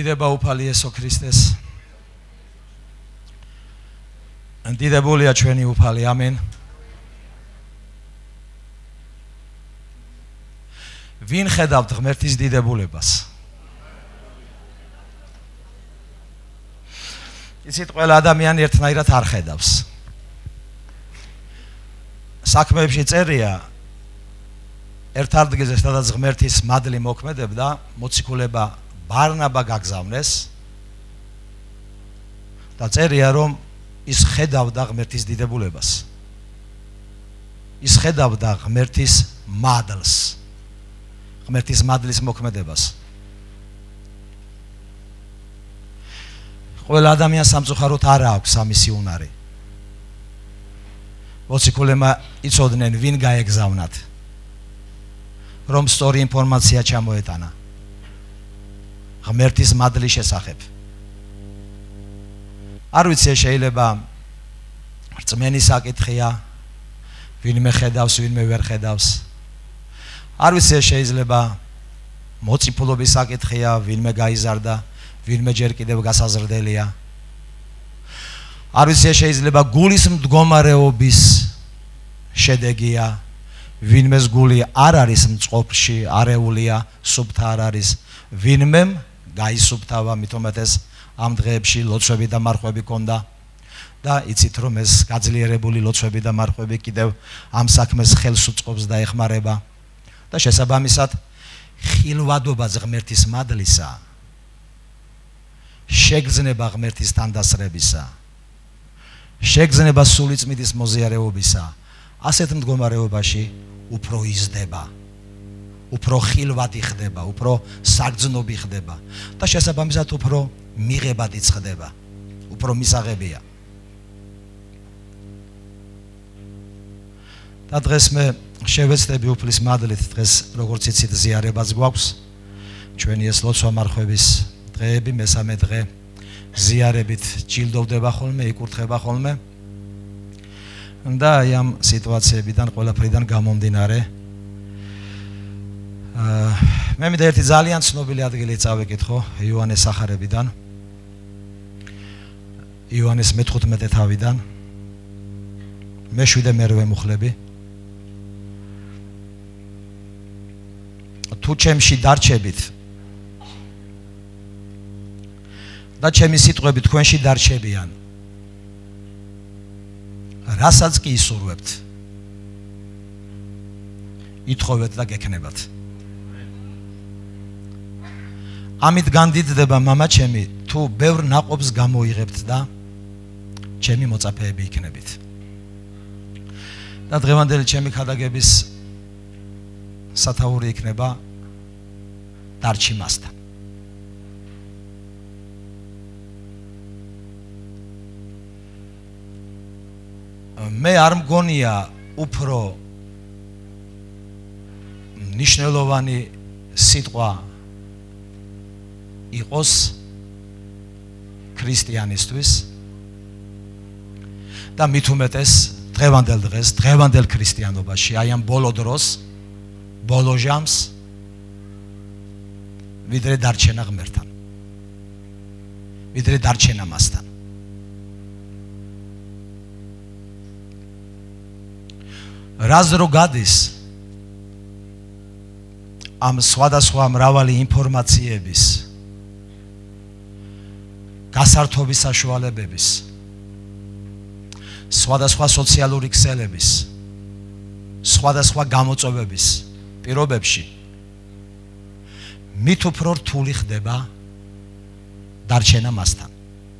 დიდება უფალი იესო ქრისტეს. დიდებულია ჩვენი უფალი, ამენ. ვინ ხედავთ ღმერთის დიდებულებას? იცით, ყველა ადამიანი ერთნაირად არ ხედავს. საქმეებში წერია ერთ ადგილზე, სადაც ღმერთის მადლი მოქმედებდა, მოციქულება ბარნაბა გაგზავნეს და წერია, რომ ის ხედავდა ღმერთის დიდებულებას. ის ხედავდა ღმერთის მადლს, ღმერთის მადლის მოქმედებას. ყველა ადამიანს სამწუხაროდ არ აქვს ამისი უნარი. მოციქულებმა იცოდნენ ვინ გაეგზავნათ, რომ სწორი ინფორმაცია ჩამოეტანა ღმერთის მადლის შესახებ. არ ვიცი, შეიძლება რწმენის საკითხია, ვინმე ხედავს, ვინმე ვერ ხედავს. არ ვიცი, შეიძლება მოწიფულობის საკითხია, ვინმე გაიზარდა, ვინმე ჯერ კიდევ გასაზრდელია. არ ვიცი, შეიძლება გულის მდგომარეობის შედეგია, ვინმეს გული არ არის მწყობრში, არეულია, სუფთა არ არის, ვინმემ გაისუფთავა, მithometes ამ დღეებში ლოცვები და მარხვები ქონდა და იცით, რომ ეს გაძლიერებული ლოცვები და მარხვები კიდევ ამ საქმეს ხელს უწყობს და ეხმარება და შესაბამისად ხილვადობა ღმერთის მადლისა, შეგრძნება ღმერთის თანდასრებისა, შეგრძნება სულიწმიდის მოზიარეობისა, ასეთ მდგომარეობაში უფრო იზრდება, უფრო ხილვადი ხდება, უფრო საგრძნობი ხდება და შესაბამისად უფრო მიღებადი ხდება, უფრო მისაღებია. და დღეს მე შევეცდები უფლის მადლით, დღეს როგორც იცით ზიარებაც გვაქვს, ჩვენი ეს ლოცვა მარხვების დღეები, მესამე დღე ზიარებით ჯილდოვდება ხოლმე, იკურთხება ხოლმე და აი ამ სიტუაციებიდან ყველაფრიდან გამომდინარე მე მინდა ერთი ძალიან ცნობილი ადგილი წავეკითხო იოანეს სახარებიდან, იოანეს მე-15 თავიდან, მე-7 მერვე მუხლები. თუ ჩემში დარჩებით და ჩემი სიტყვები თქვენში დარჩებიან, რასაც კი ისურვებთ, ითხოვეთ და გექნებათ. ამით განდიდდება მამა ჩემი, თუ ბევრ ნაყოფს გამოიღებთ და ჩემი მოწაფეები იქნებით. და დღევანდელი ჩემი ქადაგების სათაური იქნება დარჩიმასთან. მე არ მგონია უფრო ნიშნულოვანი სიტყვა იყოს ქრისტიანისთვის და მით უმეტეს დღევანდელ დღეს, დღევანდელ ქრისტიანობაში, აი ამ ბოლო დროს, ბოლო ჟამს, ვიდრე დარჩენა ღმერთთან, ვიდრე დარჩენა მასთან. რას რო გადის ამ სხვადასხვა მრავალი ინფორმაციების, გასართობის საშუალებების, სხვადასხვა სოციალური ქსელების, სხვადასხვა გამოწვევების პირობებში, მით უფრო რთული ხდება დარჩენა მასთან.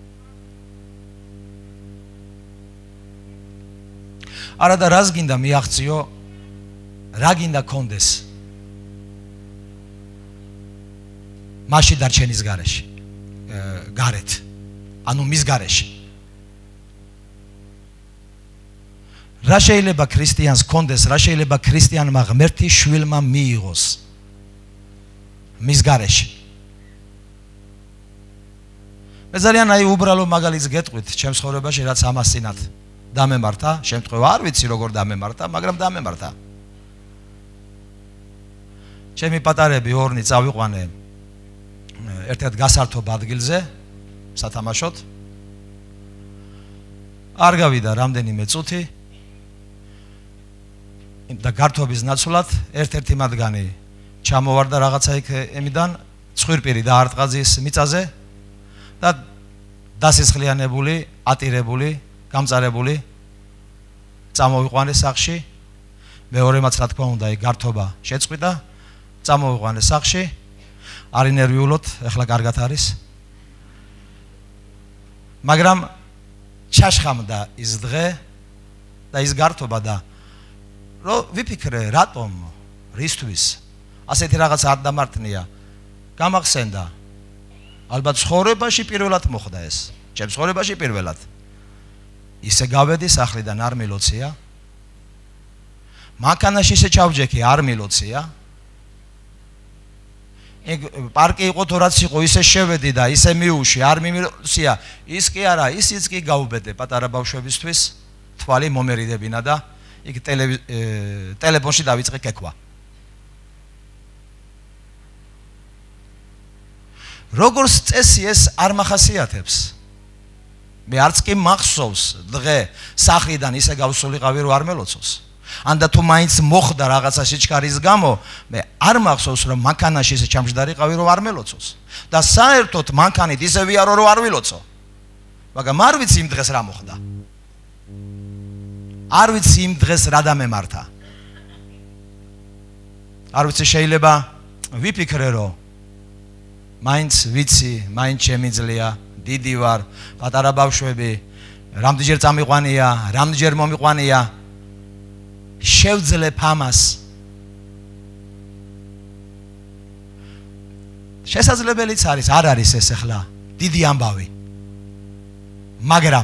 არა და რას გინდა მიაღწიო, რა გინდა კონდეს მასში დარჩენის გარეშე, გარეთ, ანუ მის გარეშე. რა შეიძლება ქრისტიანს კონდეს, რა შეიძლება ქრისტიანმა ღმერთის შვილმა მიიღოს მის გარეშე. მე ძალიან აი უბრალო მაგალითს გეტყვით ჩემს ცხოვრებაში, რაც ამას წინათ დამემართა, შემთხვევა არ ვიცი როგორ დამემართა, მაგრამ დამემართა. ჩემი პატარები ორნი წავიყვანე ერთ-ერთ გასართობ ადგილზე სათამაშოდ. არ გავიდა რამდენიმე წუთი და გართობის ნაცვლად ერთ-ერთი მათგანი ჩამოვარდა რაღაცა იქ ემიდან ცხვირპირი დაარტყა ძის მიწაზე და დასისხლიანებული, ატირებული, გამწარებული წამოვიყვანეს სახლში. მეორემაც რა თქმა უნდა იქ გართობა შეწყვიტა, წამოვიყვანეს სახლში. არ ინერვიულოთ, ეხლა კარგად არის. მაგრამ ჩაშხამდა ის დღე და ის გართობა და ვიფიქრე რატომ, რისთვის ასეთი რაღაც არ დამართნია. გამახსენდა ალბათ ცხოვრებაში პირველად მოხდა ეს, ჩემს ცხოვრებაში პირველად. ისე გავედი სახლიდან არ მილოცია. მანქანაში ისე ჩავჯექი არ მილოცია. პარკი იყო თუ რაც იყო ისე შევედი და ისე მიუში არ მიმილოცია. ის კი არა, ისიც კი გაუბედე პატარა ბავშვებისთვის თვალი მომერიდებინა და იქ ტელეფონში დავიწყე კეკვა. როგორც წესი ეს არ მახასიათებს. მე არც კი მახსოვს დღე სახლიდან ისე გავსულიყავი რომ არ მელოცოს. ანდა თუ მაინც მოხდა რაღაცა სიჩქარის გამო, მე არ მახსოვს რომ მანქანაში ისე ჩამჯდარიყავი რომ არ მელოცოს. და საერთოდ მანქანით ისე ვიარო რომ არ ვილოცო. მაგრამ არ ვიცი იმ დღეს რა მოხდა. არ ვიცი იმ დღეს რა დამემართა. არ ვიცი შეიძლება ვიფიქრე რომ მაინც ვიცი, მაინც შემიძლია, დიდი ვარ, პატარა ბავშვები, რამდენჯერ წამიყვანია, რამდენჯერ მომიყვანია. შევძლებ ამას. შესაძლებელიც არის, არ არის ეს ახლა დიდი ამბავი. მაგრამ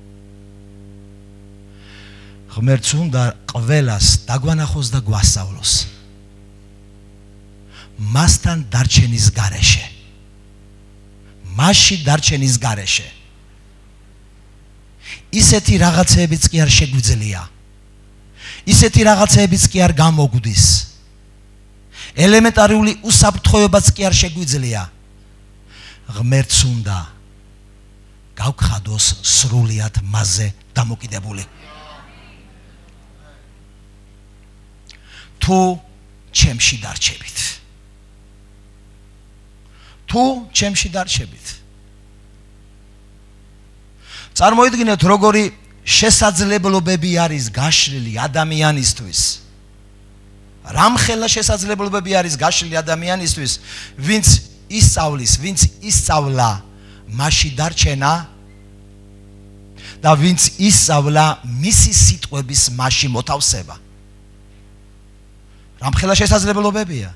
ღმერთს უნდა ყველას დაგვანახოს და გვასწავლოს. მასთან დარჩენის გარეშე. მასში დარჩენის გარეშე. ისეთი რაღაცებიც კი არ შეგვიძლია. ისეთი რაღაცებიც კი არ გამოგვდის. ელემენტარული უსაფრთხოებაც კი არ შეგვიძლია. ღმერთს უნდა გავხადოს სრულიად მასზე დამოკიდებული. თუ ჩემში დარჩებით. თუ ჩემში დარჩებით. წარმოიდგინეთ როგორი შესაძლებლობები არის გაშლილი ადამიანისთვის. რამხელა შესაძლებლობები არის გაშლილი ადამიანისთვის, ვინც ისწავლის, ვინც ისწავლა მასში დარჩენა და ვინც ისწავლა მისი სიტყვების მასში მოთავსება. რამხელა შესაძლებლობებია.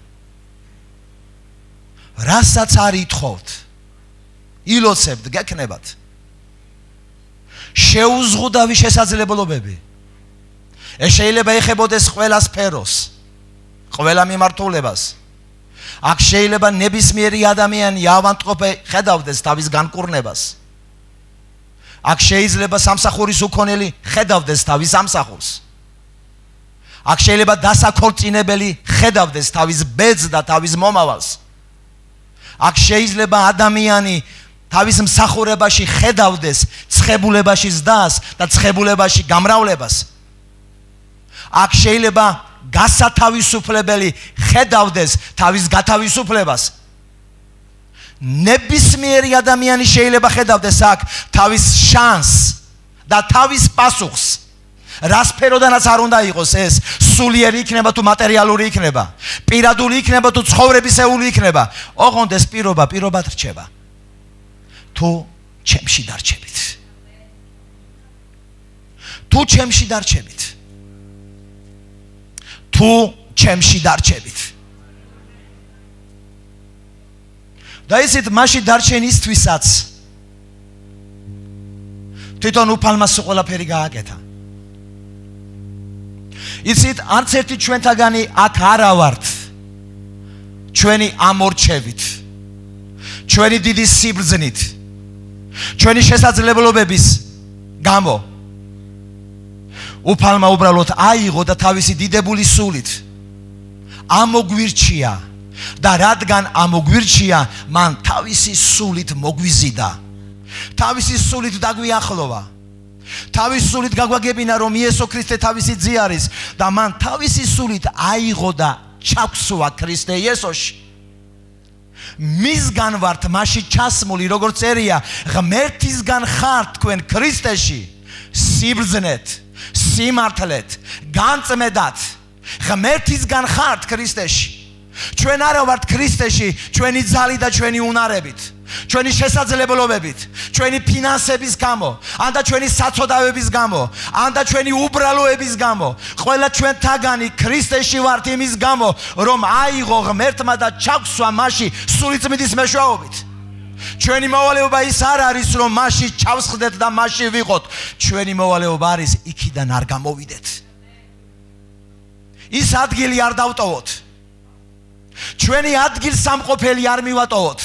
რასაც არ ითხოვთ, ილოცებთ, გექნებათ. შეუზღუდავი შესაძლებლობები. ეს შეიძლება ეხებოდეს ყველა სფეროს, ყველა მიმართულებას. აქ შეიძლება ნებისმიერი ადამიანი ავადმყოფი ხედავდეს თავის განკურნებას. აქ შეიძლება სამსახურის უქონელი ხედავდეს თავის სამსახურს. აქ შეიძლება დასაქორწინებელი ხედავდეს თავის ბედს და თავის მომავალს. აქ შეიძლება ადამიანი თავის მსახურებაში ხედავდეს ცხებულებაში ზდას და ცხებულებაში გამრავლებას. აქ შეიძლება გასათავისუფლებელი ხედავდეს თავის გათავისუფლებას. ნებისმიერი ადამიანი შეიძლება ხედავდეს აქ თავის შანსს და თავის პასუხს. რა სფეროდანაც არ უნდა იყოს ეს, სულიერი იქნება თუ მატერიალური იქნება, პირადული იქნება თუ ცხოვრებისეული იქნება, ოღონდ ეს პირობა პირობად რჩება. თუ ჩემში დარჩებით. თუ ჩემში დარჩებით. თუ ჩემში დარჩებით. და ისეთ მასში დარჩენისთვისაც თვითონ უფალმა ყველაფერი გააკეთა. იცით, არც ერთი ჩვენთაგანი აქ არა ვართ ჩვენი ამორჩევით, ჩვენი დიდი სიბრძნით, ჩვენი შესაძლებლობების გამო. უფალმა უბრალოდ აიღო და თავისი დიდებული სულით ამოგვირჩია და რადგან ამოგვირჩია, მან თავისი სულით მოგვიზიდა. თავისი სულით დაგვიახლოვა. თავისი სულით გაგვაგებინა, რომ იესო ქრისტე თავისი ძე არის და მან თავისი სულით აიღო და ჩაგვსვა ქრისტე იესოში. მისგან ვართ მასში ჩასმული, როგორც წერია, ღმერთისგან ხართ თქვენ ქრისტეში, სიბრძნეთ, სიმართლეთ, განწმედად. ღმერთისგან ხართ ქრისტეში. ჩვენ არა ვართ ქრისტეში ჩვენი ძალით და ჩვენი უნარებით, ჩვენი შესაძლებლობებით, ჩვენი ფინანსების გამო, ან და ჩვენი საწოდავების გამო, ან და ჩვენი უბრალოების გამო. ყველა ჩვენთაგანი ქრისტეში ვართ იმის გამო, რომ აიღო ღმერთმა და ჩაგვსვა მასში სულიწმიდის მეშვეობით. ჩვენი მოვალეობა ის არ არის, რომ მასში ჩავსხდეთ და მასში ვიყოთ. ჩვენი მოვალეობა არის იქიდან არ გამოვიდეთ. ის ადგილი არ დავტოვოთ. ჩვენი ადგილსამყოფელი არ მივატოვოთ.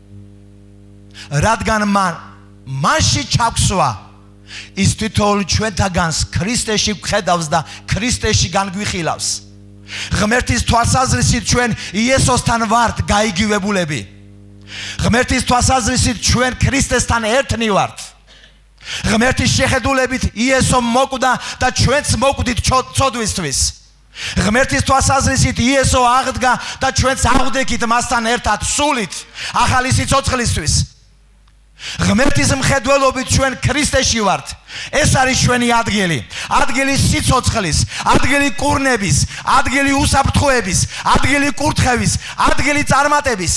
რადგან მასში ჩაგვსვა, ის თითოეული ჩვენთაგანს ქრისტეში გვხედავს და ქრისტეში განგვიხილავს. ღმერთის თვალსაზრისით ჩვენ იესოსთან ვართ გაიგივებულები. ღმერთის თვალსაზრისით ჩვენ ქრისტესთან ერთნი ვართ. ღმერთის შეხედულებით იესო მოკვდა და ჩვენც მოკვდით ცოდვისთვის. ღმერთის თვალსაზრისით იესო აღდგა და ჩვენც ავდექით მასთან ერთად სულით ახალი სიცოცხლისთვის. ღმერთის მხედველობით ჩვენ ქრისტეში ვართ. ეს არის ჩვენი ადგილი. ადგილი სიცოცხლის, ადგილი კურნების, ადგილი უსაფრთხოების, ადგილი კურთხევის, ადგილი წარმატების.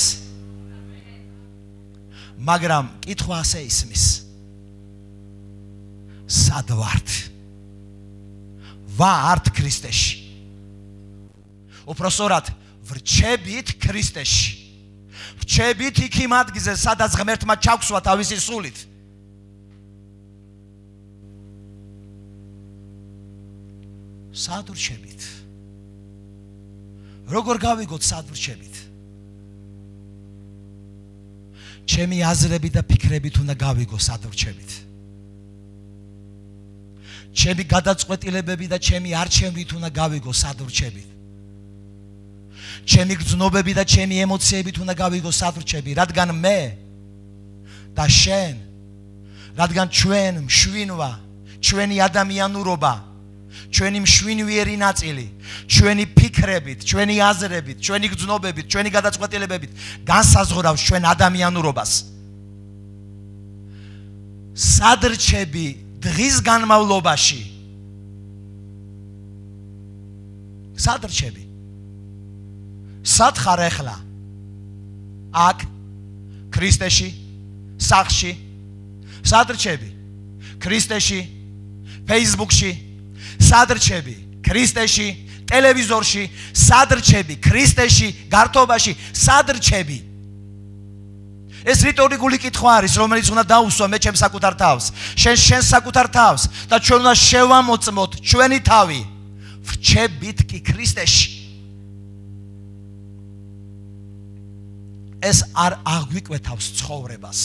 მაგრამ კითხვა ასე ისმის. სად ვართ? ვართ ქრისტეში. უпроსორად ვრჩებით ქრისტეში. ვრჩებით იქ იმ ადგილზე, სადაც ღმერთმა ჩაგვსვა თავისი სულით. სად ვრჩებით? როგორ გავიგოთ სად ვრჩებით? ჩემი აზრები და ფიქრებით უნდა გავიგო სად ვრჩებით. ჩემი გადაწყვეტილებები და ჩემი არჩევნით უნდა გავიგო სად ვრჩებით. ჩემი გრძნობები და ჩემი ემოციებით უნდა გავიგო სად ვრჩები, რადგან მე და შენ, რადგან ჩვენ მშვინვა, ჩვენი ადამიანურობა, ჩვენი მშვინვიერი ნაწილი, ჩვენი ფიქრებით, ჩვენი აზრებით, ჩვენი გრძნობებით, ჩვენი გადაწყვეტილებებით განსაზღვრავს ჩვენ ადამიანურობას. სად ვრჩები დღის განმავლობაში? სად ვრჩები? სად ხარ ახლა? აქ ქრისტეში, სახლში. სად ვრჩები? ქრისტეში, ფეისბუქში. სად ვრჩები? ქრისტეში, ტელევიზორში. სად ვრჩები? ქრისტეში, გართობაში. სად ვრჩები? ეს რიტორიკული კითხვა არის, რომელიც უნდა დაუსვა მე ჩემს საკუთარ თავს, შენ საკუთარ თავს და ჩვენ უნდა შევამოწმოთ ჩვენი თავი. ვრჩებით კი ქრისტეში. ეს არ აღვიკვეთავს ცხოვრებას.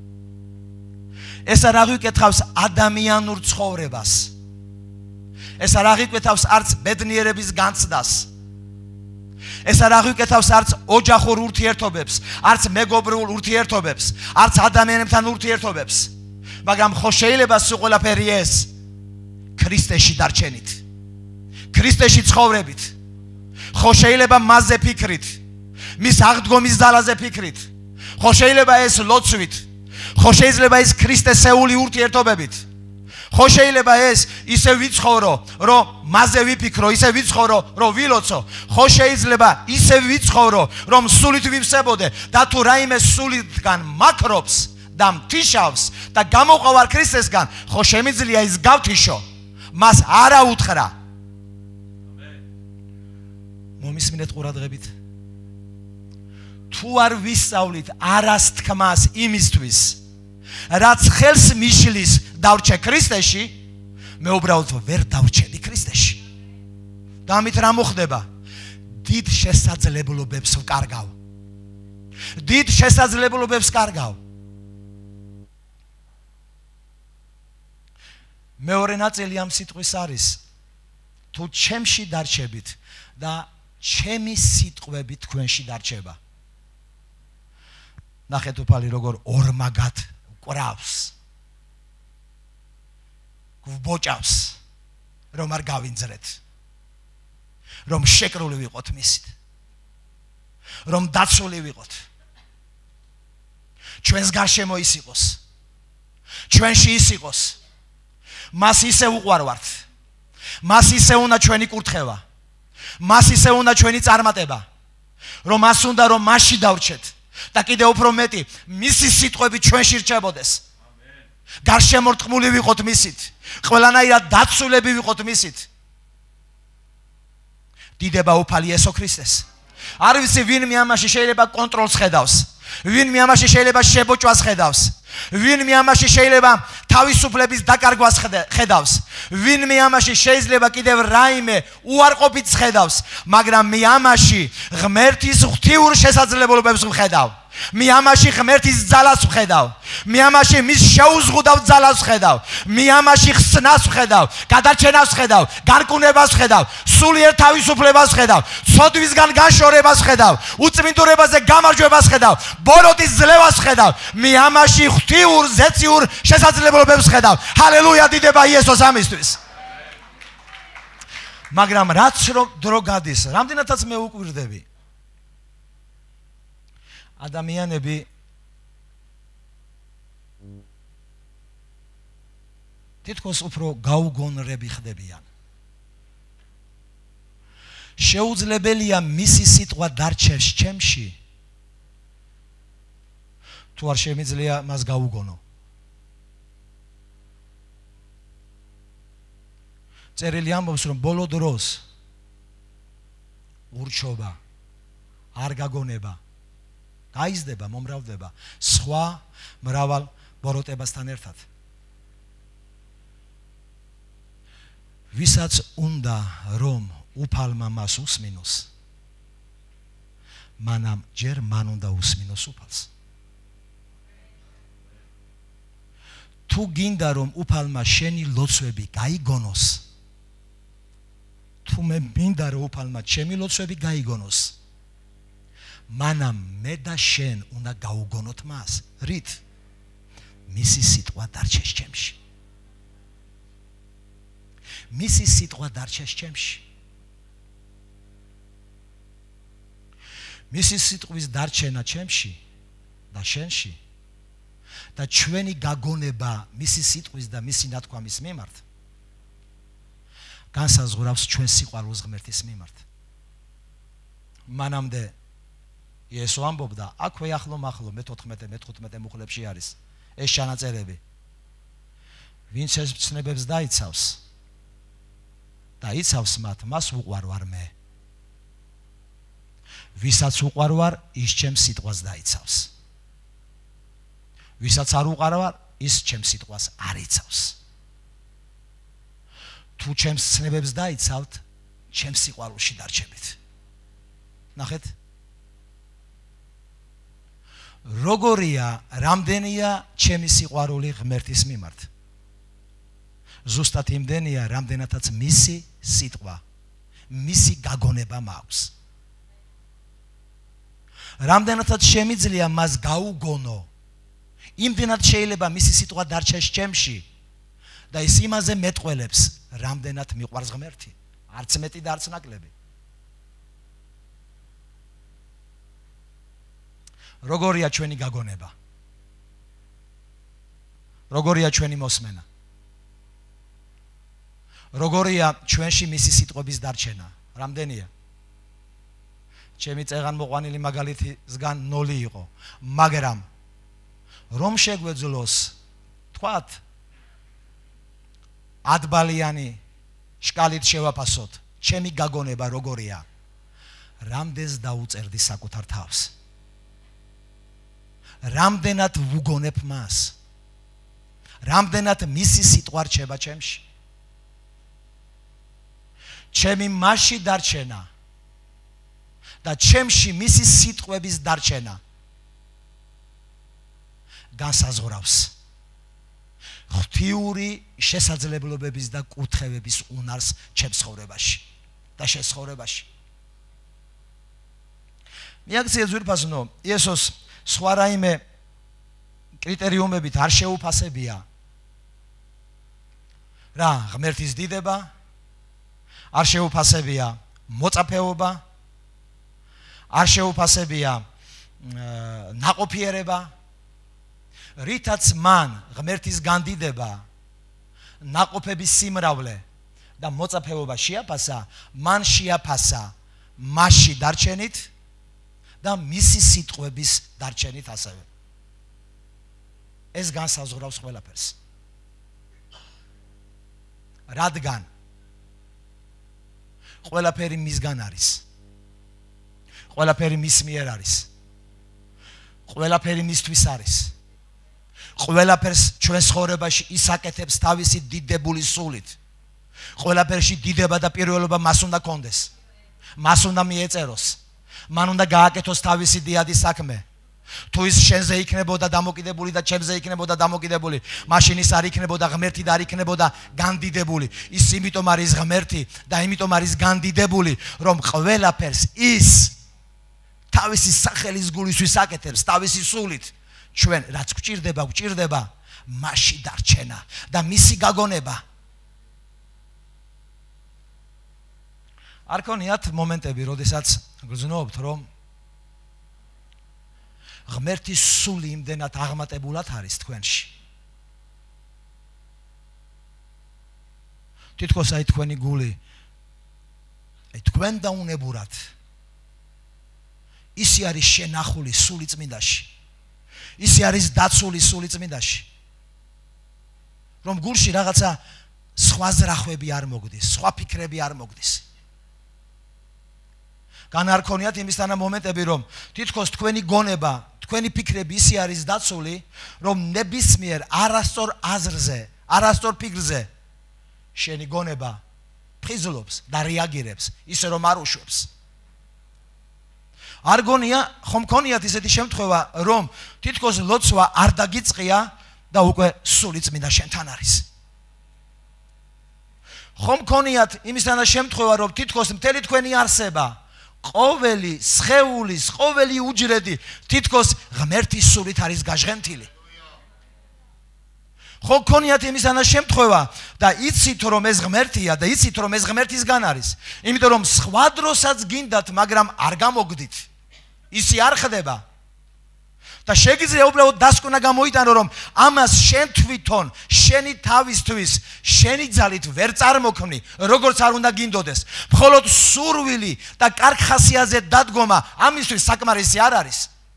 ეს არ აღვიკვეთავს ადამიანურ ცხოვრებას. ეს არ აღვიკვეთავს არც ბედნიერების განცდას. ეს არ აღვიკვეთავს არც ოჯახურ ურთიერთობებს, არც მეგობრულ ურთიერთობებს, არც ადამიანებთან ურთიერთობებს. მაგრამ ხო შეიძლება სულ ყველაფერი ეს ქრისტეში დარჩენით. ქრისტეში ცხოვრებით. ხო შეიძლება მასზე ფიქრით. მის აღდგომის ძალაზე ფიქრით. ხო შეიძლება ეს ლოცვით. ხო შეიძლება ეს ქრისტესეული ურთიერთობებით. ხო შეიძლება ეს ისე ვიცხოვრო, რომ მასზე ვიფიქრო, ისე ვიცხოვრო, რომ ვილოცო. ხო შეიძლება ისე ვიცხოვრო, რომ სულით ვივსებოდე და თუ რაიმე სულითგან მაქრობს და მთიშავს და გამოყვარ ქრისტესგან, ხო შემიძლია ის გავთიშო. მას არა უთხრა. მომისმინეთ ყურადღებით. თუ არ ვისწავლით არას თქმას იმისთვის, რაც ხელს მიშლის დავრჩე ქრისტეში, მე უბრალოდ ვერ დავრჩები ქრისტეში. და ამით რა მოხდება? დიდ შესაძლებლობებს ვკარგავ. დიდ შესაძლებლობებს ვკარგავ. მეორე ნაწილი ამ სიტყვის არის, თუ ჩემში დარჩებით და ჩემი სიტყვები თქვენში დარჩება. ნახეთ უფალი როგორ ორმაგად ყრავს. გვბოჭავს, რომ არ გავინძრეთ. რომ შეკრული ვიყოთ მისით. რომ დაცული ვიყოთ. ჩვენს გარშემო ის იყოს. ჩვენში ის იყოს. მას ისე უყვარვართ. მას ისე უნდა ჩვენი კურთხევა. მას ისე უნდა ჩვენი წარმატება. რომ მას უნდა რომ მასში დავრჩეთ და კიდევ უფრო მეტი მისი სიტყვები ჩვენში რჩებოდეს. გარშემორტყმული ვიყოთ მისით. ყველანაირად დაცულები ვიყოთ მისით. დიდება უფალი იესო ქრისტეს. არ ვიცი ვინმე ამაში შეიძლება კონტროლს ხედავს. ვინმე ამაში შეიძლება შებოჭვას ხედავს. ვინმე ამაში შეიძლება თავისუფლების დაკარგვას ხედავს. ვინმე ამაში შეიძლება კიდევ რაიმე უარყოფით ხედავს, მაგრამ მე ამაში ღმერთის ღვთიურ შესაძლებლობებს ვხედავ. მე ამაში ღმერთის ძალას ვხედავ. მე ამაში მის შეუზღუდავ ძალას ვხედავ. მე ამაში ხსნას ვხედავ, გადარჩენას ვხედავ, გარკუნებას ვხედავ, სულიერ თავისუფლებას ვხედავ, ცოდვისგან განშორებას ვხედავ, უწმინდურებაზე გამარჯვებას ვხედავ, ბოროტის ძლევას ვხედავ. მე ამაში ღვთიურ ზეციურ შესაძლებლობებს ვხედავ. ჰალელუია, დიდება იესოს ამისთვის. მაგრამ რაც დრო გადის, რამდენადაც მე უკვირდები, ადამიანები თითქოს უფრო გაუგონრები ხდებიან. შეუძლებელია მისი სიტყვა დარჩეს ჩემში, თუ არ შემიძლია მას გაუგონო. წერილი ამბობს, რომ ბოლო დროს ურჩობა, არ გაგონება გაიზრდება, მომრავლდება სხვა მრავალ ბოროტებასთან ერთად. ვისაც უნდა რომ უფალმა მას უსმინოს, მანამ ჯერ მან უნდა უსმინოს უფალს. თუ გინდა რომ უფალმა შენი ლოცვები გაიგონოს, თუ მე მინდა რომ უფალმა ჩემი ლოცვები გაიგონოს, მანამ მე და შენ უნდა გაუგონოთ მას. რით? მისი სიტყვა დარჩეს ჩემში. მისი სიტყვა დარჩეს ჩემში. მისი სიტყვის დარჩენა ჩემში და შენში და ჩვენი გაგონება მისი სიტყვის და მისი ნათქვამის მიმართ განსაზღვრავს ჩვენ სიყვარულს ღმერთის მიმართ. მანამდე იესო ამბობდა, აქვე ახლო მახლო მე-14-მე-15 მუხლებში არის ეს ჩანაწერები. ვინც ეს ცნებებს დაიცავს და იცავს მათ, მას უყვარ ვარ მე. ვისაც უყვარ ვარ, ის ჩემს სიტყვას დაიცავს. ვისაც არ უყვარ ვარ, ის ჩემს სიტყვას არ იცავს. თუ ჩემს ცნებებს დაიცავთ, ჩემს სიყვარულში დარჩებით. ნახეთ? როგორია, რამდენია ჩემი სიყვარული ღმერთის მიმართ? ზუსტად იმდენია, რამდენადაც მისი სიტყვა, მისი გაგონება მაქვს. რამდენადაც შემიძლია მას გაუგონო, იმდენად შეიძლება მისი სიტყვა დარჩეს ჩემში და ის იმაზე მეტყველებს, რამდენად მიყვარს ღმერთი, არც მეტი და არც ნაკლები. როგორია ჩვენი გაგონება? როგორია ჩვენი მოსმენა? როგორია ჩვენში მისი სიტყვების დარჩენა? რამდენია? ჩემი წეღან მოყვანილი მაგალითისგან 0 იყო, მაგრამ რომ შეგვეძლოს თქვათ 10 ბალიანი შკალით შევაფასოთ, ჩემი გაგონება როგორია? რამდენს დაუწერდი საკუთარ თავს? რამდენად ვუგონებ მას? რამდენად მისი სიტყვა რჩება ჩემში? ჩემი მასში დარჩენა და ჩემში მისი სიტყვების დარჩენა განსაზღვრავს ღვთიური შესაძლებლობების და კურთხევების უნარს ჩემს ცხოვრებაში და შენ ცხოვრებაში. მიაქცია ძვირფასნო, იესოს სხვა რაიმე კრიტერიუმებით არ შეუფასებია. რა, ღმერთის დიდება, არ შეუფასებია მოწაფეობა, არ შეუფასებია ნაყოფიერება, რითაც მან ღმერთის განდიდება, ნაყოფების სიმრავლე და მოწაფეობა შეაფასა, მან შეაფასა მასში დარჩენით და მისი სიტყვების დარჩენით ასევე. ეს განსაზღვრავს ყველაფერს. რადგან ყველაფერი მისგან არის. ყველაფერი მის მიერ არის. ყველაფერი მისთვის არის. ყველაფერს ჩვენ ცხოვრებაში ისაკეთებს თავისი დიდებული სულით. ყველაფერში დიდება და პირველობა მას უნდა კონდეს. მას უნდა მიეწეროს. მან უნდა გააკეთოს თავისი დიადი საქმე. თუ ის შენზე იქნებოდა დამოკიდებული და ჩემზე იქნებოდა დამოკიდებული, მაშინ ის არ იქნებოდა ღმერთი და არ იქნებოდა განდიდებული. ის იმიტომ არის ღმერთი და იმიტომ არის განდიდებული, რომ ყველაფერს ის თავისი სახელის გულისთვის აკეთებს, თავისი სულით. ჩვენ რაც გვჭირდება მასში დარჩენა და მისი გაგონება. არ ქონიათ მომენტები, როდესაც გრძნობთ, რომ ღმერთის სული იმდენად აღმატებულად არის თქვენში. თითქოს აი თქვენი გული აი თქვენ დაუნებურად ისი არის შენახული სული წმინდაში. ისი არის დაცული სული წმინდაში. რომ გულში რაღაცა სხვა ზრახვები არ მოგდის, სხვა ფიქრები არ მოგდის. განარქონიათ იმისთანა მომენტები, რომ თითქოს თქვენი გონება, თქვენი ფიქრები ისი არის დაცული, რომ ნებისმიერ არასწორ აზრზე, არასწორ ფიქრზე შენი გონება ფხიზლობს და რეაგირებს, ისე რომ არ უშვებს. არ გონია, ხომ გქონიათ ისეთი შემთხვევა, რომ თითქოს ლოცვა არ დაგიწყია და უკვე სული წმინდა შენთან არის. ხომ გქონიათ იმისთანა შემთხვევა, რომ თითქოს მთელი თქვენი არსება, ყოველი სხეულის, ყოველი უჯრედი თითქოს ღმერთის სულით არის გაჟღენთილი. ხო გქონიათ იმისანა შემთხვევა და იცით რომ ეს ღმერთია და იცით რომ ეს ღმერთისგან არის. იმიტომ რომ სხვა დროსაც გინდათ, მაგრამ არ გამოგდით. ისი არ ხდება. და შეგიძლია უბრალოდ დასკვნა გამოიტანო, რომ ამას შენ თვითონ, შენი თავისთვის, შენი ძალით ვერ წარმოქმნი, როგორც არ უნდა გინდოდეს. მხოლოდ სურვილი და კარგ ხასიათზე დადგომა ამისთვის საკმარისი არ არის.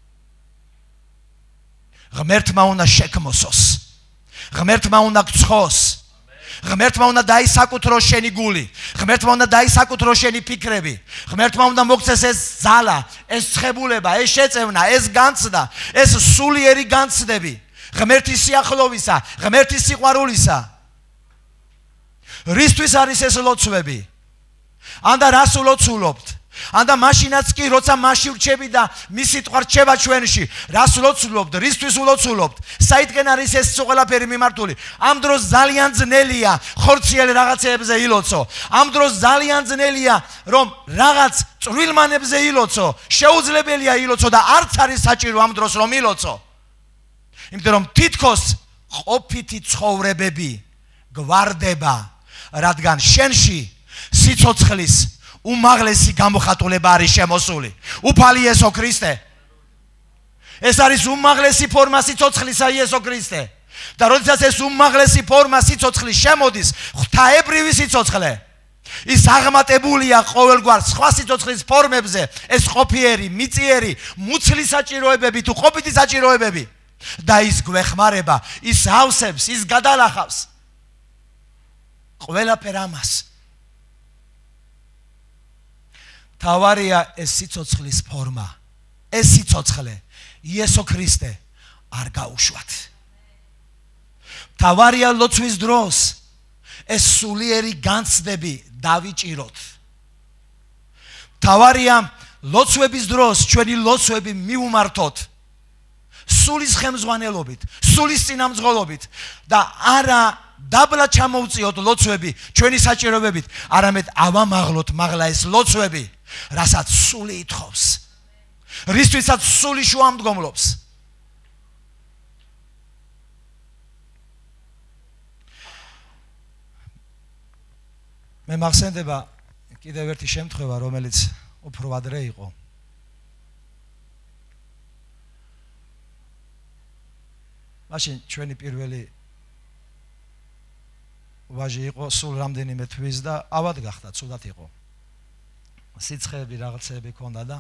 ღმერთმა უნდა შექმოსოს. ღმერთმა უნდა გცხოს. ღმერთმა უნდა დაისაკუთროს შენი გული. ღმერთმა უნდა დაისაკუთროს შენი ფიქრები. ღმერთმა უნდა მოგცეს ეს ძალა, ეს ცხებულება, ეს შეწევნა, ეს განცდა, ეს სულიერი განცდები ღმერთის სიახლოვისა, ღმერთის სიყვარულისა. რისთვის არის ეს ლოცვები? ანდა რას ულოცულობთ? ანდა მაშინაც კი, როცა მასში ვრჩები და მის სიტყვა რჩება ჩვენში, რას ულოცულობთ? რისთვის ულოცულობთ? საითკენ არის ეს ყველაფერი მიმართული? ამ დროს ძალიან ძნელია ხორციელ რაღაცეებზე ილოცო. ამ დროს ძალიან ძნელია რომ რაღაც წვრილმანებზე ილოცო. შეუძლებელია ილოცო და არც არის საჭირო ამ დროს რომ ილოცო. იმიტომ რომ თითქოს ყოფითი ცხოვრებები გვარდება, რადგან შენში სიცოცხლის უმაღლესი გამოხატულება არის შემოსული. უფალი იესო ქრისტე. ეს არის უმაღლესი ფორმა სიცოცხლისა იესო ქრისტე. და როდესაც ეს უმაღლესი ფორმა სიცოცხლის შემოდის, ღვთაებრივი სიცოცხლე, ის აღმატებულია ყოველგვარ სხვა სიცოცხლის ფორმებზე, ეს ყოფიერი, მიწიერი, მუცლის საჭიროებები თუ ყოფითი საჭიროებები და ის გვეხმარება, ის ავსებს, ის გადალახავს ყველაფერ ამას. თავარია ეს სიცოცხლის ფორმა, ეს სიცოცხლე იესო ქრისტე არ გაუშვათ. თავარია ლოცვის დროს ეს სულიერი განცდები დავიჭიროთ. თავარია ლოცვების დროს ჩვენი ლოცვები მიუმართოთ სულის ხელმძღვანელობით, სულის წინამძღოლობით და არა დაბლა ჩამოვწიოთ ლოცვები ჩვენი საჭიროებებით, არამედ ავამაღლოთ მაღლა ეს ლოცვები, რასაც სული ითხოვს. რისთვისაც სული შუამდგომლობს. მე მახსენდება კიდევ ერთი შემთხვევა, რომელიც უფრო ადრე იყო. მაშინ ჩვენი პირველი ვაჟი იყო სულ რამდენიმე თვის და ავად გახდა, ცუდად იყო. სიცხეები რაღაცები ქონდა და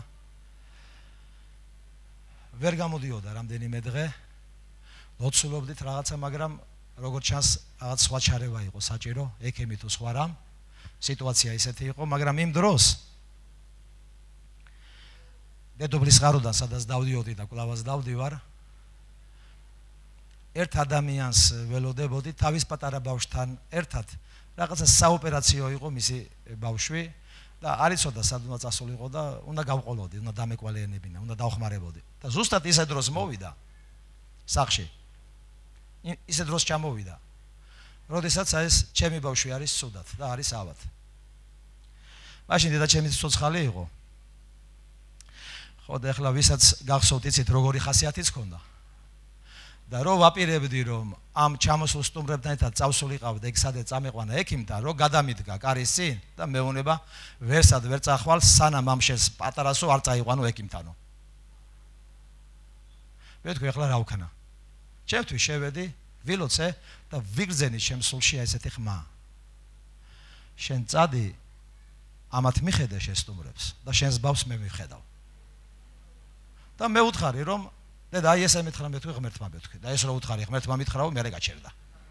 ვერ გამოდიოდა რამდენიმე დღე. ლოცულობდით რაღაცა, მაგრამ როგორც ჩანს რაღაც სხვა ჩარევა იყო საჭირო, ექიმი თუ სხვა რამ. სიტუაცია ისეთი იყო, მაგრამ იმ დროს დედოფლის ღაროდან სადაც დავდიოდი და კვლავაც დავდივარ, ერთ ადამიანს ველოდებოდი თავის პატარა ბავშვთან ერთად. რაღაცა საოპერაციო იყო მისი ბავშვი და არ იცოდა სად უნდა წასულიყო და უნდა გავყოლოდი, უნდა დამეკვალეენებინა, უნდა დავხმარებოდი. და ზუსტად ისე დროს მოვიდა სახლში. ისე დროს ჩამოვიდა. როდესაც ეს ჩემი ბავშვი არის სუდად და არის ავად. მაშინ დედაჩემი ცოცხალი იყო. ხო და ახლა ვისაც გახსოვთ, იცით როგორი ხასიათიც ჰქონდა. და რო ვაპირებდი რომ ამ ჩამოსულ სტუმრებთან ერთად წავსულიყავ და იქ სადაც წამეყვანა ექიმთან, რო გადამიდგა კარის წინ და მეუნება ვერსად ვერ წახვალ სანამ ამ შენს პატარასო არ წაიყვანო ექიმთანო. მე ვთქვი ახლა რა ვქნა? ჩემთვის შევედი, ვილოცე და ვიგრძენი ჩემ სულში ესეთი ხმა. შენ წადი ამათ მიხედე შენ სტუმრებს და შენს ბავშვს მე მიხედავ. და მე ვუთხარი რომ და აი ესე მითხრა მე თქვი ღმერთმა მეთქვი და ეს რო უთხარი ღმერთმა მითხრაო მე გაჩერდა.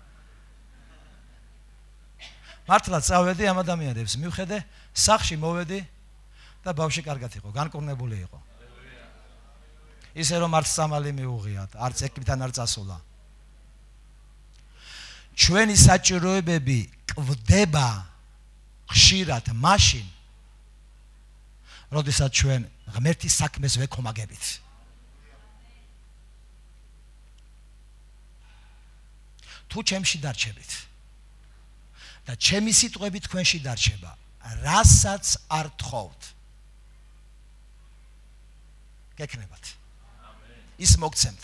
მართლა წავედი ამ ადამიანებს მივხედე, სახლში მოვედი და ბავშვი კარგად იყო, განკურნებული იყო. ისე რომ არც სამალი მიუღიათ, არც ექიმთან არ წასულა. ჩვენი საჭიროებები კვდება ხშირად მაშინ, როდესაც ჩვენ ღმერთის საქმეს ვექომაგებით. თუ ჩემში დარჩებით და ჩემი სიტყვები თქვენში დარჩება, რასაც არ თხოვთ, გექნებათ. ის მოგცემთ.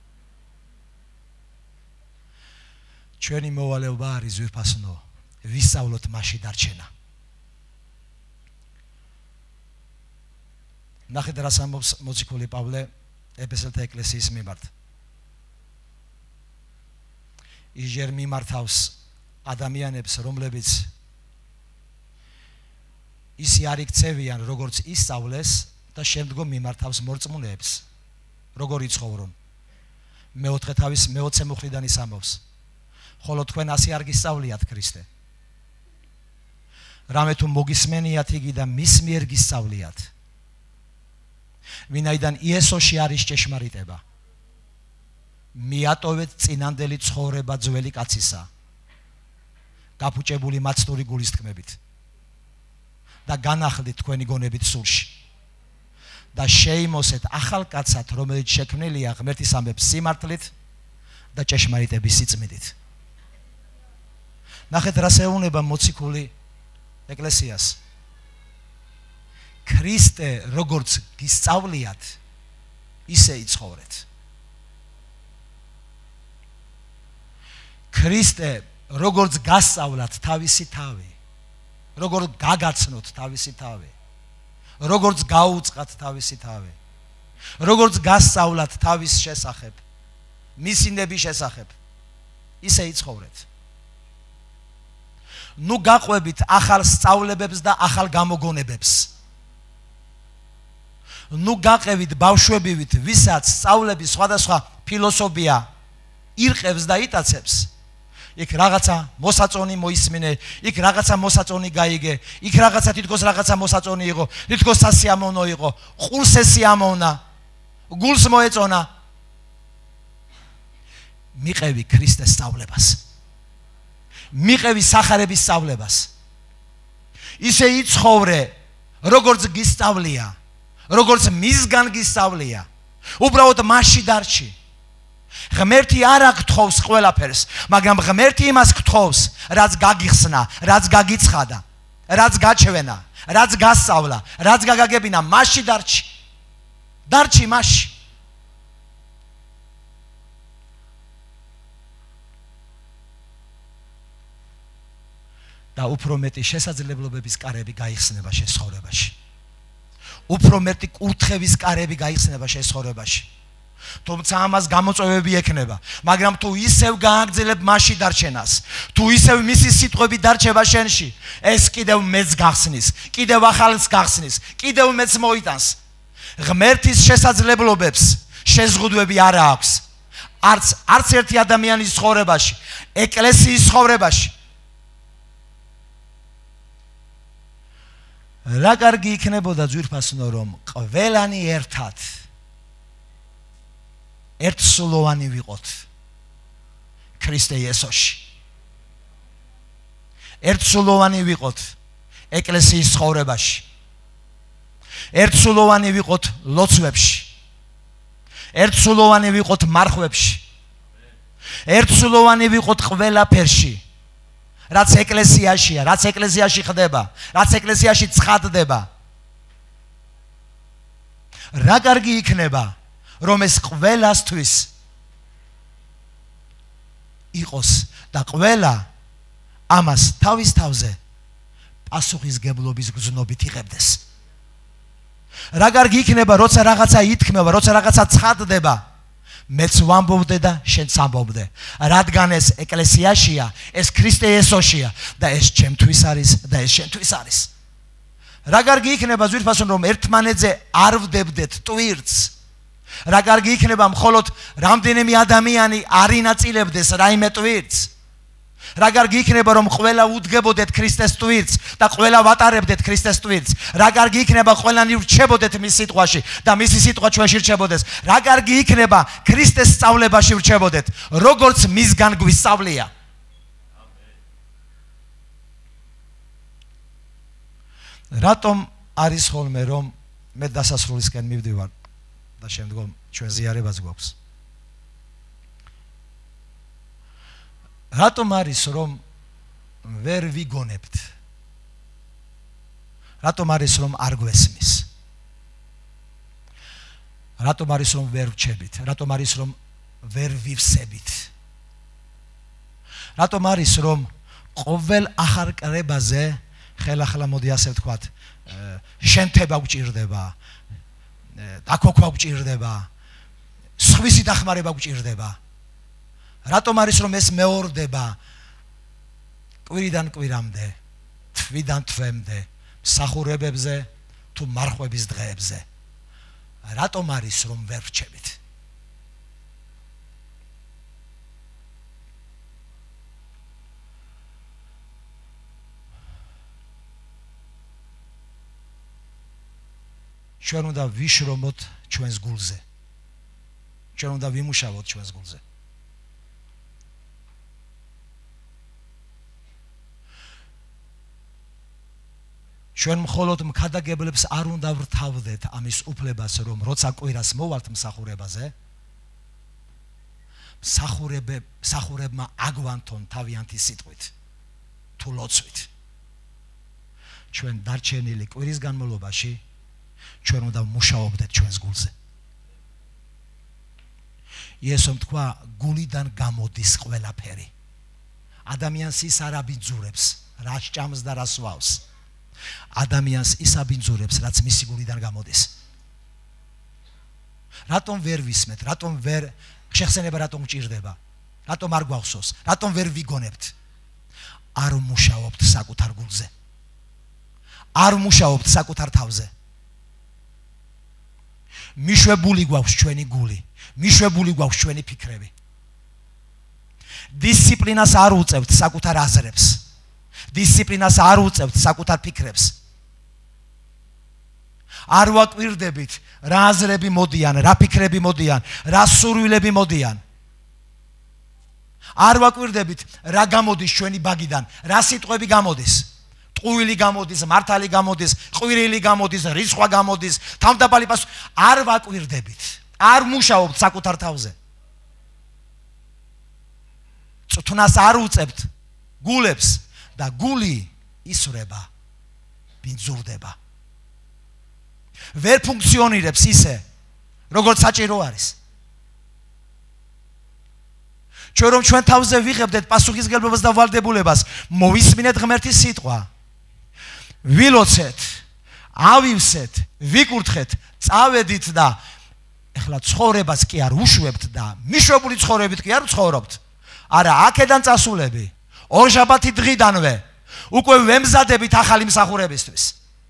ჩვენი მოვალეობა არის ვიფასნო, ვისწავლოთ მასში დარჩენა. ნახეთ რას ამბობს მოციქული პავლე ეფესელთა ეკლესიის მიმართ. ის ჯერ მიმართავს ადამიანებს, რომლებიც ისი არ იქცევიან, როგორც ისწავლეს და შემდგომ მიმართავს მორწმუნეებს, როგორ იცხოვრონ. მეოთხე თავის მეოცე მუხლიდან ის ამბობს. ხოლო თქვენ ასე არ გისწავლიათ ქრისტე. რამე თუ მოგისმენიათ იგი და მის მიერ გისწავლიათ. ვინაიდან იესოში არის ჭეშმარიტება. მიატოვეთ წინანდელი ცხოვრება ძველი კაცისა, გაფუჭებული მაცნური გულის თქმებით და განახლდით თქვენი გონებით სულში და შეიმოსეთ ახალ კაცად, რომელიც შექმნილია ღმერთის ამბებს სიმართლით და ჭეშმარიტების სიწმიდით. ნახეთ რას ეუბნება მოციქული ეკლესიას. ქრისტე როგორც გისწავლიათ, ისე იცხოვრეთ. ქრისტე როგორც გასწავლათ თავისი თავი, როგორც გაგაცნოთ თავისი თავი, როგორც გაუწყათ თავისი თავი, როგორც გასწავლათ თავის შესახებ, მისი ნების შესახებ, ისე იცხოვრეთ. ნუ გაყვებით ახალ სწავლებებს და ახალ გამოგონებებს. ნუ გაყევით ბავშვებივით, ვისაც სწავლების სხვადასხვა ფილოსოფია ირყევს და იტაცებს. იქ რაღაცა მოსაწონი მოისმინე, იქ რაღაცა მოსაწონი გაიგე, იქ რაღაცა თითქოს რაღაცა მოსაწონი იყო, თითქოს სასიამოვნო იყო, ყურს ესიამოვნა, გულს მოეწონა. მიყევი ქრისტეს სწავლებას. მიყევი სახარების სწავლებას. ისე იცხოვრე, როგორც გისწავლია, როგორც მისგან გისწავლია. უბრალოდ მასში დარჩი. ღმერთი არ აგთხოვს ყველაფერს, მაგრამ ღმერთი იმას გთხოვს, რაც გაგიხსნა, რაც გაგიცხადა, რაც გაჩვენა, რაც გასწავლა, რაც გაგაგებინა, მასში დარჩი. დარჩი მასში. და უფრო მეტი შესაძლებლობების კარები გაიხსნება შენ ცხოვრებაში. უფრო მეტი კურთხევის კარები გაიხსნება შენ ცხოვრებაში. თუმცა ამას გამოწვევები ექნება, მაგრამ თუ ისევ გააგრძელებ მასში დარჩენას, თუ ისევ მისი სიტყვები დარჩება შენში, ეს კიდევ მეც გახსნის, კიდევ ახალს გახსნის, კიდევ მეც მოიტანს. ღმერთის შესაძლებლობებს შეზღუდვები არ აქვს. არც ერთი ადამიანის ცხოვრებაში, ეკლესიის ცხოვრებაში. რა კარგი იქნებოდა ძვირფასნო, რომ ყველანი ერთად ერთსულოვანი ვიყოთ ქრისტე იესოში. ერთსულოვანი ვიყოთ ეკლესიის ცხოვრებაში. ერთსულოვანი ვიყოთ ლოცვებში. ერთსულოვანი ვიყოთ მარხვებში. ერთსულოვანი ვიყოთ ყველაფერში. რაც ეკლესიაშია, რაც ეკლესიაში ხდება, რაც ეკლესიაში ცხადდება. რა კარგი იქნება, რომ ეს ყველასთვის იყოს და ყველა ამას თავის თავზე პასუხისგებლობის გზნობით იღებდეს. რა კარგი იქნება, როცა რაღაცა ითქმება, როცა რაღაცა ცხადდება, მეც ვამბობდე და შენც ამბობდე, რადგან ეს ეკლესიაშია, ეს ქრისტე იესოშია და ეს ჩემთვის არის და ეს შენთვის არის. რა კარგი იქნება ძვირფასონ, რომ ერთმანეთზე არ ვდებდეთ ტვირთს. რა კარგი იქნება, მხოლოდ რამდენიმე ადამიანი არ ინაწილებდეს რაიმე ტვირთს. რა კარგი იქნება, რომ ყველა უდგებოდეთ ქრისტეს ტვირთს და ყველა ვატარებდეთ ქრისტეს ტვირთს. რა კარგი იქნება, ყველანი ვრჩებოდეთ მის სიტყვაში და მისი სიტყვა ჩვენში რჩებოდეს. რა კარგი იქნება, ქრისტეს სწავლებაში ვრჩებოდეთ, როგორც მისგან გვისწავლია. რატომ არის ხოლმე, რომ მე დასასრულისკენ მივდივარ და შემდგომ ჩვენ ზიარებაც გვაქვს? რატომ არის, რომ ვერ ვიგონებთ? რატომ არის, რომ არ გვესმის? რატომ არის, რომ ვერ ვჩებით? რატომ არის, რომ ვერ ვივსებით? რატომ არის, რომ ყოველ ახალ კრებაზე ხელახლა მოდი ასე ვთქვათ, შენთება გვჭირდება, დაქოქვა გვჭირდება, სხვისი დახმარება გვჭირდება? რატომ არის, რომ ეს მეორდება კვირიდან კვირამდე, თვიდან თვემდე, მსახურებებზე თუ მარხვების დღეებზე? რატომ არის, რომ ვერ ვრჩებით? ჩვენ უნდა ვიშრომოთ ჩვენს გულზე. ჩვენ უნდა ვიმუშაოთ ჩვენს გულზე. ჩვენ მხოლოდ მქადაგებლებს არ უნდა ვრთავდეთ ამის უფლებას, რომ როცა კვირას მოვალთ მსახურებაზე, მსახურებმა აგვანთონ თავიანთი სიტყვით თუ ლოცვით. ჩვენ დარჩენილი კვირის განმავლობაში ჩვენ უნდა მუშაობდეთ ჩვენს გულზე. იესომ თქვა, გულიდან გამოდის ყველაფერი. ადამიანს ის არ აბინძურებს, რა სჭამს და რა სვავს. ადამიანს ის აბინძურებს, რაც მისი გულიდან გამოდის. რატომ ვერ ვისმეთ? რატომ ვერ შეხსენება, რატომ გჭირდება? რატომ არ გვახსოვს? რატომ ვერ ვიგონებთ? არ მუშაობთ საკუთარ გულზე. არ მუშაობთ საკუთარ თავზე. მიშვებული გვაქვს ჩვენი გული, მიშვებული გვაქვს ჩვენი ფიქრები. დისციპლინას არ უწევთ საკუთარ აზრებს. დისციპლინას არ უწევთ საკუთარ ფიქრებს. არ ვაკვირდებით რა აზრები მოდიან, რა ფიქრები მოდიან, რა სურვილები მოდიან. არ ვაკვირდებით რა გამოდის ჩვენი ბაგიდან, რა სიტყვები გამოდის. ტყუილი გამოდის, მართალი გამოდის, ყვირილი გამოდის, რისხვა გამოდის, თავდაბალი პასუხი. არ ვაკვირდებით, არ მუშაობთ საკუთარ თავზე. წუთნას არ უწევთ გულებს და გული ისვრება, ბინძურდება. ვერ ფუნქციონირებს ისე, როგორც საჭირო არის. ჩვენ რომ ჩვენ თავზე ვიღებდეთ პასუხისგებლობას და ვალდებულებას, მოვისმინეთ ღმერთის სიტყვა. ვილოცეთ, ავივსეთ, ვიკურთხეთ, წავედით და ეხლა ცხოვრებას კი არ უშვებთ და მიშვებული ცხოვრებით კი არ ვცხოვრობთ. არა, აქედან წასულები, ორშაბათი დღიდანვე უკვე ვემზადებით ახალი მსახურებისთვის.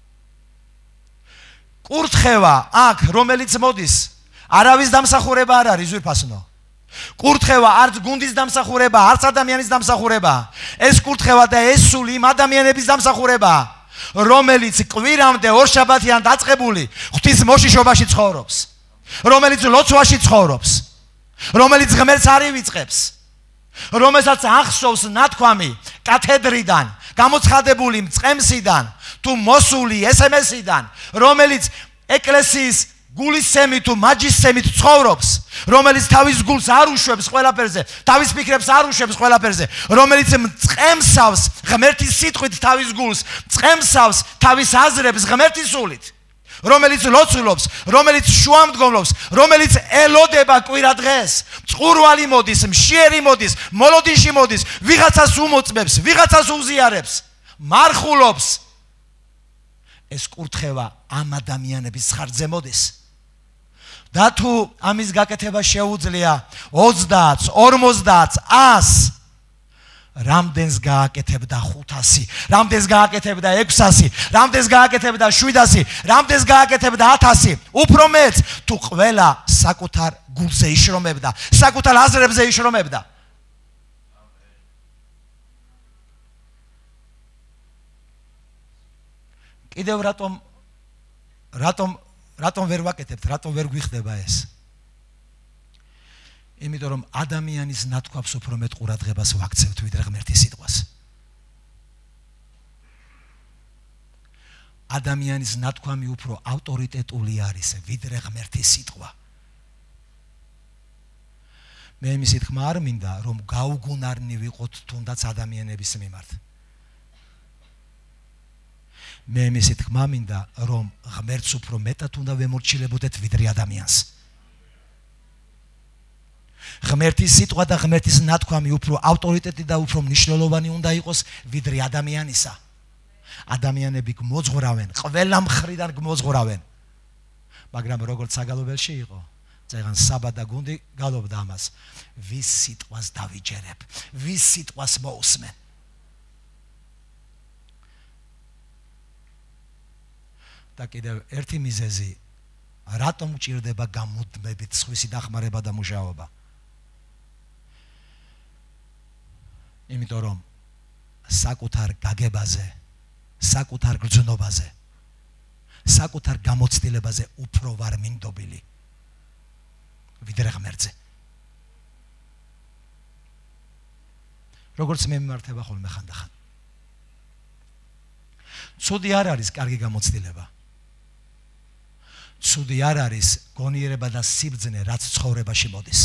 კურთხევა აქ, რომელიც მოდის, არავის დამსახურება არ არის, ზვირფასნო. კურთხევა არც გუნდის დამსახურება, არც ადამიანის დამსახურება. ეს კურთხევა და ეს სული იმ ადამიანების დამსახურება, რომელიც კვირამდე ორშაბათიან დაწყებული ღვთის მოშიშობაში ცხოვრობს, რომელიც ლოცვაში ცხოვრობს, რომელიც ღმერთს არ ივიწყებს, რომელსაც ახსოვს ნათქვამი კათედრიდან, გამოცხადებული მწყემსიდან თუ მოსული SMS-იდან, რომელიც ეკლესიის გულისცემით თუ მაჯისცემით ცხოვრობს, რომელიც თავის გულს არ უშვებს ყველაფერზე, თავის ფიქრებს არ უშვებს ყველაფერზე, რომელიც მწყემსავს ღმერთის სიტყვით თავის გულს, მწყემსავს თავის აზრებს ღმერთის სულით, რომელიც ლოცულობს, რომელიც შუამდგომლობს, რომელიც ელოდება კვირა დღეს, წყურვალი მოდის, მშიერი მოდის, მოლოდინში მოდის, ვიღაცას უმოწმებს, ვიღაცას უზიარებს, მარხულობს. ეს კურთხევა ამ ადამიანების ხარჯზე მოდის. და თუ ამის გაკეთება შეუძლია 30, 50, 100, რამდენს გააკეთებდა 500, რამდენს გააკეთებდა 600, რამდენს გააკეთებდა 700, რამდენს გააკეთებდა 1000, უფრო მეც თუ ყველა საკუთარ გულზე იშრომებდა, საკუთარ აზრებზე იშრომებდა. კიდევ რატომ ვერ ვაკეთებთ, რატომ ვერ გვიხდება ეს? იმიტომ რომ ადამიანის ნათქვამს უფრო მეტ ყურადღებას ვაქცევთ ვიდრე ღმერთის სიტყვას. ადამიანის ნათქვამი უფრო ავტორიტეტული არის ვიდრე ღმერთის სიტყვა. მე იმის თქმა არ მინდა რომ გაუგუნარნი ვიყოთ თუნდაც ადამიანების მიმართ. მე იმის თქმა მინდა რომ ღმერთს უფრო მეტად უნდა ვემორჩილებოდეთ ვიდრე ადამიანს. ღმერთის სიტყვა და ღმერთის ნათქვამი უფრო ავტორიტეტი და უფრო მნიშვნელოვანი უნდა იყოს ვიდრე ადამიანისა. ადამიანები გმოძღვრავენ, ყველა მხრიდან გმოძღვრავენ. მაგრამ როგორც საგალობელში იყო, წეგან საბა და გუნდი გალობდა ამას. ვის სიტყვას დავიჯერებ, ვის სიტყვას მოусმენ. და კიდევ ერთი მიზეზი, რატომ უჭირდება გამუდმებით სხვისი დახმარება და მუშაობა? იმიტომ რომ საკუთარ გაგებაზე, საკუთარ გრძნობაზე, საკუთარ გამოცდილებაზე უფრო ვარ მინდობილი ვიდრე ღმერთზე. როგორც მე მიმართება ხოლმე ხანდახან. ცუდი არ არის კარგი გამოცდილება. ცუდი არ არის გონიერება და სიბრძნე, რაც ცხოვრებაში მოდის.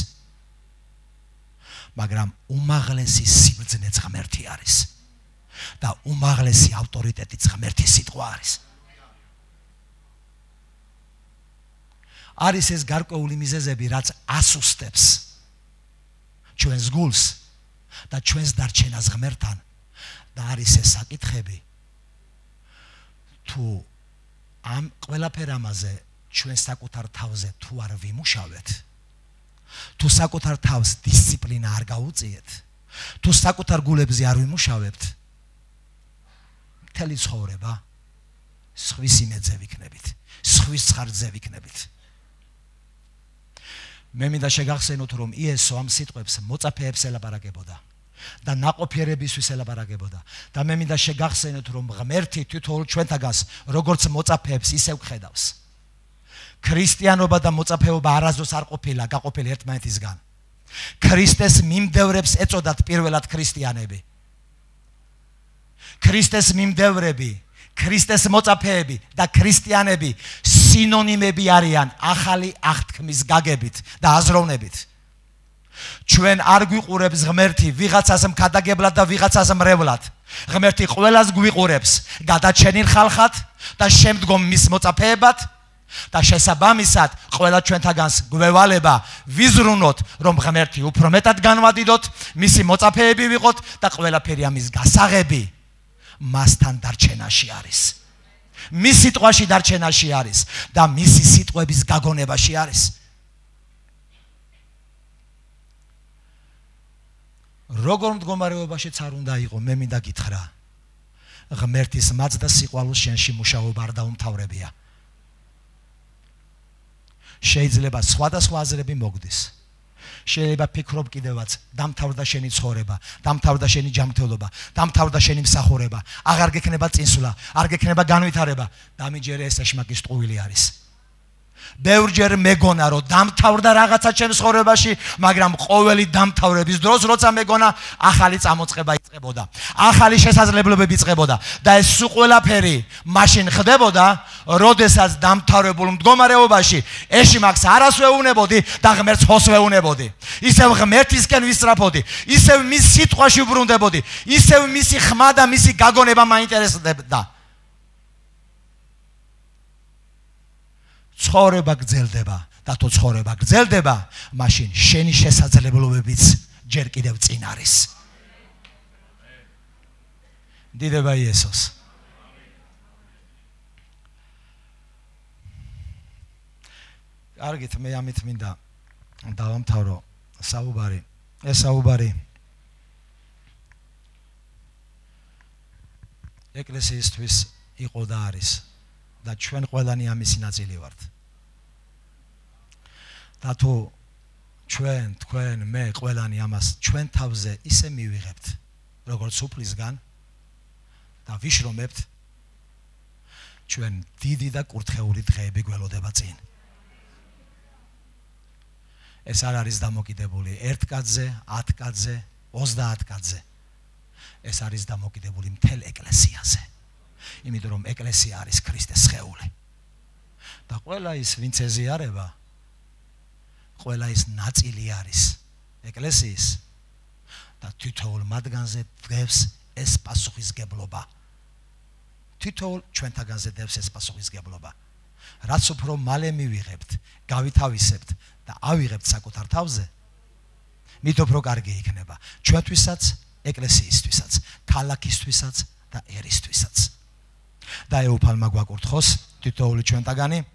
მაგრამ უმაღლესი სიბრძნეც ღმერთი არის და უმაღლესი ავტორიტეტიც ღმერთის სიტყვა არის. არის ეს გარკვეული მიზეზები, რაც ასუსტებს ჩვენს გულს და ჩვენს დარჩენას ღმერთთან და არის ეს საკითხები, თუ ამ ყველაფერ ამაზე ჩვენ საკუთარ თავზე თუ არ ვიმუშავეთ, თუ საკუთარ თავს დისციპლინა არ გაუწიეთ, თუ საკუთარ გულებზე არ ვიმუშავებთ, მთელი ცხოვრება სხვის იმედზე ვიქნებით, სხვის ხარჯზე ვიქნებით. მე მინდა შეგახსენოთ, რომ იესო ამ სიტყვებს მოწაფეებს ელაპარაკებოდა და ნაყოფიერებისთვის ელაპარაკებოდა და მე მინდა შეგახსენოთ, რომ ღმერთი თითოეულ ჩვენთაგას როგორც მოწაფეებს ისევ ხედავს. ქრისტიანობა და მოწაფეობა არასდროს არ ყოფილა გაყოფილი ერთმანეთისგან. ქრისტეს მიმდევრებს ეწოდათ პირველად ქრისტიანები. ქრისტეს მიმდევრები, ქრისტეს მოწაფეები და ქრისტიანები სინონიმები არიან ახალი აღთქმის გაგებით და აზროვნებით. ჩვენ არ გვიყურებს ღმერთი ვიღაცას მქადაგებლად და ვიღაცას მრევლად. ღმერთი ყველას გვიყურებს გადაჩენილ ხალხად და შემდგომ მის მოწაფეებად და შესაბამისად ყველა ჩვენთაგანს გვევალება ვიზრუნოთ, რომ ღმერთი უფრო მეტად განვადიდოთ, მისი მოწაფეები ვიყოთ და ყველაფერი ამის გასაღები მასთან დარჩენაში არის. მის სიტყვაში დარჩენაში არის და მისი სიტყვების გაგონებაში არის. როგორ მდგომარეობაშიც არ უნდა იყო, მე მინდა გითხრა, ღმერთის მაც და სიყვარულს შენში მუშაობა არ დაუმთავრებია. შეიძლება სხვადასხვა აზრები მოგდის. შეიძლება ფიქრობ კიდევაც დამთავრდა შენი ცხოვრება, დამთავრდა შენი ჯანმრთელობა, დამთავრდა შენი მსახურება, აღარ გექნება წინსვლა, არ გექნება განვითარება. დამიჯერე ეს ეშმაკის ტყუილი არის. ბევრჯერ მეგონა რომ დამთავრდა რაღაცა ჩემს ცხოვრებაში, მაგრამ ყოველი დამთავრების დროს როცა მეგონა ახალი წამოწყება იწყებოდა, ახალი შესაძლებლობები იწყებოდა და ეს სულ ყველაფერი მაშინ ხდებოდა, როდესაც დამთავრებულ მდგომარეობაში ეშმაკს არას ვეუბნებოდი და ღმერთს ხოს ვეუბნებოდი. ისევ ღმერთისკენ ვისწრაფოდი, ისევ მის სიტყვაში ვბრუნდებოდი, ისევ მისი ხმა და მისი გაგონება მაინტერესებდა. ცხოვრება გრძელდება და თუ ცხოვრება გრძელდება, მაშინ შენი შესაძლებლობებიც ჯერ კიდევ წინ არის. დიდება იესოს. კარგით, მე ამით მინდა დავამთავრო საუბარი. ეს საუბარი ეკლესიისთვის იყო და არის და ჩვენ ყველანი ამისი ნაწილი ვართ. და თუ ჩვენ, თქვენ, მე ყველანი ამას ჩვენ თავზე ისე მივიღებთ, როგორც უფლისგან და ვიშრომებთ, ჩვენ დიდი და კურთხეული დღეები გველოდება წინ. ეს არ არის დამოკიდებული 1 კაცზე, 10 კაცზე, 30 კაცზე. ეს არის დამოკიდებული მთელ ეკლესიაზე. იმიტომ რომ ეკლესია არის ქრისტეს სხეული. და ყველა ის ვინც ეზიარება, ყველა ის ნაწილი არის ეკლესიის და თითოეულ მათგანზე დღევს ეს პასუხისგებლობა. თითოეულ ჩვენთაგანზე დევს ეს პასუხისგებლობა. რაც უფრო მალე მივიღებთ, გავითავისებთ და ავიღებთ საკუთარ თავზე, მით უფრო კარგი იქნება ჩვენთვისაც, ეკლესიისთვისაც, ქალაქისთვისაც და ერისთვისაც. და ეუფალმა გვაკურთხოს თითოეული ჩვენთაგანი